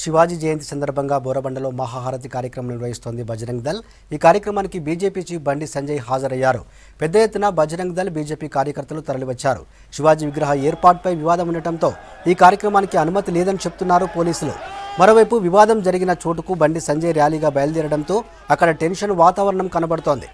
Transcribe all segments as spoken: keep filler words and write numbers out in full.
శివాజీ జయంతి సందర్భంగా బోరబండలో మహాహారతి కార్యక్రమం నిర్వహిస్తోంది బజరంగ్ దళ్। ఈ కార్యక్రమానికి బీజేపీ చీఫ్ బండి సంజయ్ హాజరయ్యారు। పెద్ద ఎత్తున బజరంగ్ దళ్ బీజేపీ కార్యకర్తలు తరలివచ్చారు। శివాజీ విగ్రహ ఏర్పాటుపై వివాదం ఉండటంతో ఈ కార్యక్రమానికి అనుమతి లేదని చెప్తున్నారు పోలీసులు। మరోవైపు వివాదం జరిగిన చోటుకు బండి సంజయ్ ర్యాలీగా బయలుదేరడంతో అక్కడ టెన్షన్ వాతావరణం కనబడుతోంది।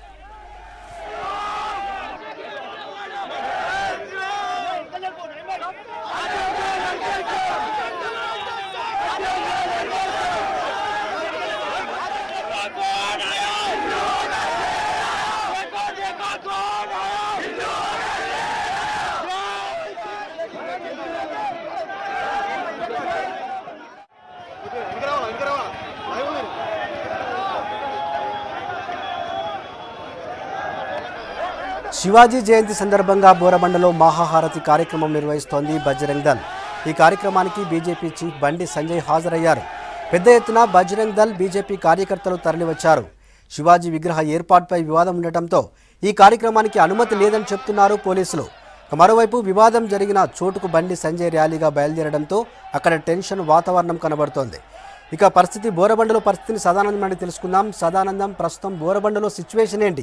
శివాజీ జయంతి సందర్భంగా బోరబండలో మహాహారతి కార్యక్రమం నిర్వహిస్తోంది బజరంగ్ దళ్। ఈ కార్యక్రమానికి బీజేపీ చీఫ్ బండి సంజయ్ హాజరయ్యారు। పెద్ద ఎత్తున బజరంగ్ దళ్ బీజేపీ కార్యకర్తలు తరలివచ్చారు। శివాజీ విగ్రహ ఏర్పాటుపై వివాదం ఉండటంతో ఈ కార్యక్రమానికి అనుమతి లేదని చెప్తున్నారు పోలీసులు। మరోవైపు వివాదం జరిగిన చోటుకు బండి సంజయ్ ర్యాలీగా బయలుదేరడంతో అక్కడ టెన్షన్ వాతావరణం కనబడుతోంది। ఇక పరిస్థితి బోరబండలో పరిస్థితిని సదానందం అని తెలుసుకుందాం। సదానందం, ప్రస్తుతం బోరబండలో సిచ్యువేషన్ ఏంటి?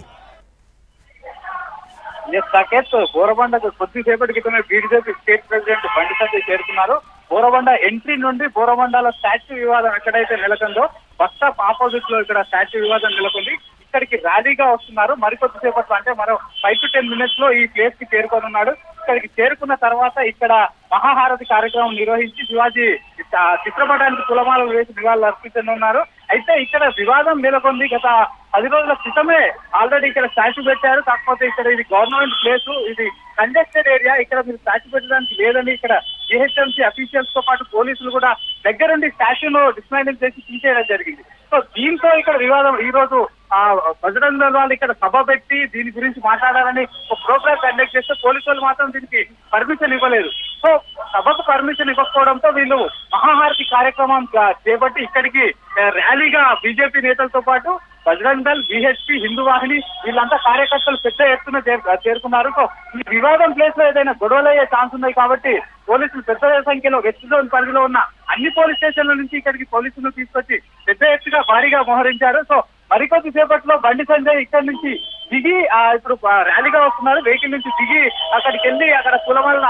సాకేత్, బోరబండకు కొద్దిసేపటి క్రితమే BJP state president Bandi Sanjay చేరుకున్నారు। బోరబండ ఎంట్రీ నుండి బోరబండలో స్టాచ్యూ వివాదం ఎక్కడైతే నెలకొందో బస్ స్టాప్ ఆపోజిట్ లో ఇక్కడ స్టాచ్యూ వివాదం నెలకొంది। ఇక్కడికి ర్యాలీగా వస్తున్నారు। మరికొద్దిసేపట్లో అంటే మరో ఫైవ్ టు టెన్ మినిట్స్ లో ఈ ప్లేస్ కి చేరుకోనున్నాడు। ఇక్కడికి చేరుకున్న తర్వాత ఇక్కడ మహాహారతి కార్యక్రమం నిర్వహించి శివాజీ చిత్రపటానికి తులమాలలు వేసి నివాళులు అర్పించనున్నారు। అయితే ఇక్కడ వివాదం నెలకొంది। గత పది రోజుల క్రితమే ఆల్రెడీ ఇక్కడ స్టాచ్యూ పెట్టారు। కాకపోతే ఇక్కడ ఇది గవర్నమెంట్ ప్లేసు, ఇది కంజెస్టెడ్ ఏరియా, ఇక్కడ మీరు స్టాచ్యూ పెట్టడానికి లేదని ఇక్కడ జిహెచ్ఎంసీ అఫీషియల్స్ తో పాటు పోలీసులు కూడా దగ్గరుండి స్టాచ్యూను డిస్మాంటిల్ చేసి తీసేయడం జరిగింది। సో దీంతో ఇక్కడ వివాదం ఈ రోజు ఆ బజరంగ్ దళ్ వాళ్ళు ఇక్కడ సభ పెట్టి దీని గురించి మాట్లాడాలని ఒక ప్రోగ్రామ్ కండక్ట్ చేస్తే పోలీసు వాళ్ళు మాత్రం దీనికి పర్మిషన్ ఇవ్వలేదు। సో సభకు పర్మిషన్ ఇవ్వకపోవడంతో వీళ్ళు మహాహారతి కార్యక్రమం చేపట్టి ఇక్కడికి ర్యాలీగా బీజేపీ నేతలతో పాటు బజరంగ్ దళ్, బీహెచ్పీ, హిందూ వాహిని వీళ్ళంతా కార్యకర్తలు పెద్ద ఎత్తున చేరుకున్నారు। సో ఈ వివాదం ప్లేస్ లో ఏదైనా గొడవలు అయ్యే ఛాన్స్ ఉన్నాయి కాబట్టి పోలీసులు పెద్ద సంఖ్యలో వెస్ట్ జోన్ పరిధిలో ఉన్న అన్ని పోలీస్ స్టేషన్ల నుంచి ఇక్కడికి పోలీసులు తీసుకొచ్చి పెద్ద ఎత్తుగా భారీగా మోహరించారు। సో మరికొద్ది సేపట్లో బండి సంజయ్ ఇక్కడి నుంచి దిగి ఇప్పుడు ర్యాలీగా వస్తున్నారు। వెహికల్ నుంచి దిగి అక్కడికి వెళ్ళి అక్కడ కులమాలను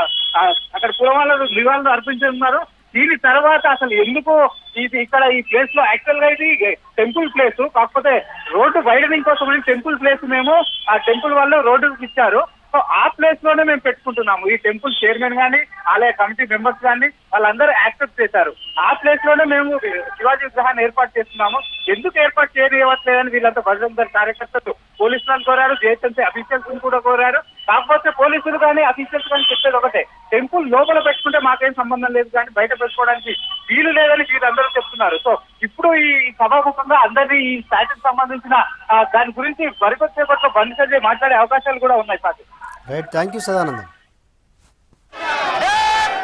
అక్కడ కులమాలను నివాళులు అర్పించున్నారు। దీని తర్వాత అసలు ఎందుకు ఇది ఇక్కడ ఈ ప్లేస్ లో యాక్చువల్ గా ఇది టెంపుల్ ప్లేస్, కాకపోతే రోడ్డు వైడనింగ్ కోసం టెంపుల్ ప్లేస్ మేము ఆ టెంపుల్ వాళ్ళు రోడ్డు ఇచ్చారు। సో ఆ ప్లేస్ లోనే మేము పెట్టుకుంటున్నాము। ఈ టెంపుల్ చైర్మన్ గానీ ఆలయ కమిటీ మెంబర్స్ కానీ వాళ్ళందరూ యాక్సెప్ట్ చేశారు। ఆ ప్లేస్ లోనే మేము శివాజీ విగ్రహాన్ని ఏర్పాటు చేస్తున్నాము। ఎందుకు ఏర్పాటు చేయనివ్వట్లేదని వీళ్ళంతా బజరంగ్ దళ్ కార్యకర్తలు పోలీసులను కోరారు, జిహెచ్ఎంసీ అఫీషియల్స్ కూడా కోరారు। కాకపోతే పోలీసులు కానీ అఫీషియల్స్ కానీ చెప్పేది ఒకటే, టెంపుల్ లోపల పెట్టుకుంటే మాకేం సంబంధం లేదు కానీ బయట పెట్టుకోవడానికి వీలు లేదని వీళ్ళందరూ చెప్తున్నారు। సో ఇప్పుడు ఈ సభాముఖంగా అందరినీ ఈ స్టాచ్యూకి సంబంధించిన దాని గురించి మరికొద్దిసేపట్లో బండి సంజయ్ మాట్లాడే అవకాశాలు కూడా ఉన్నాయి sir. Right, thank you Sadanandam.